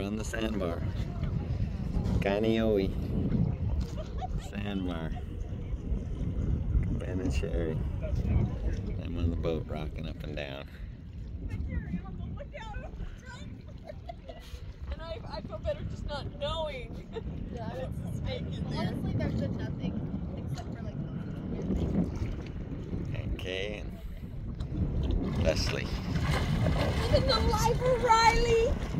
We're on the sandbar. Kanehoe Sand Bar. Ben and Sherry. I'm on the boat rocking up and down. And I feel better just not knowing. Yeah, honestly, there's been nothing except for like those weird things. And Kay and Leslie. Living the life of Riley.